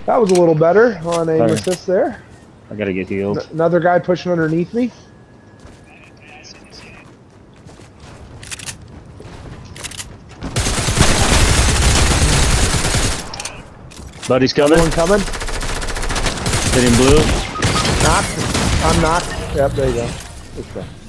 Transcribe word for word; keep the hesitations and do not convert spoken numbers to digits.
That was a little better on aim Sorry. assist there. I gotta get healed. N another guy pushing underneath me. Buddy's coming. One coming. Hitting blue. Knocked. I'm knocked. Yep, there you go. Let's go.